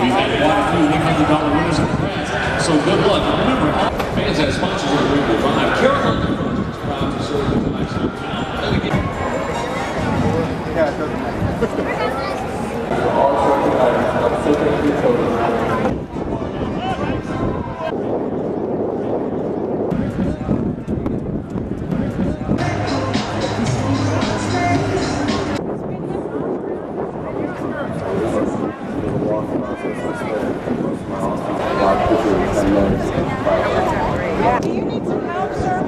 We've had quite a few $100 winners in the past, so good luck. Remember, all fans and sponsors of the Rainbow Drive. Carolina is proud to serve the Knights of town. And again, yeah, it doesn't matter. Do you need some help, sir?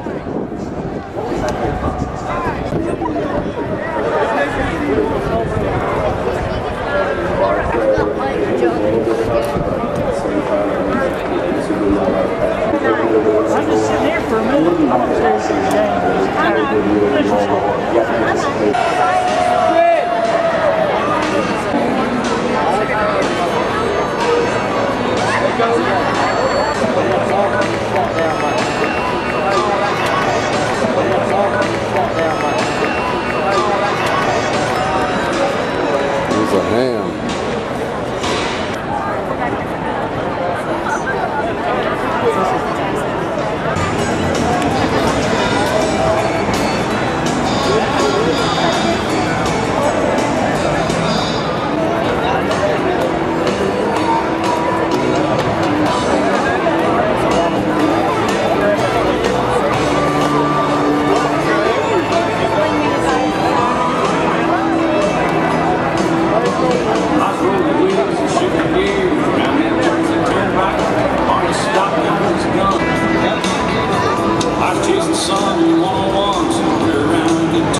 I'm just sitting here for a minute. I'm It's a ham. chase the sun, we want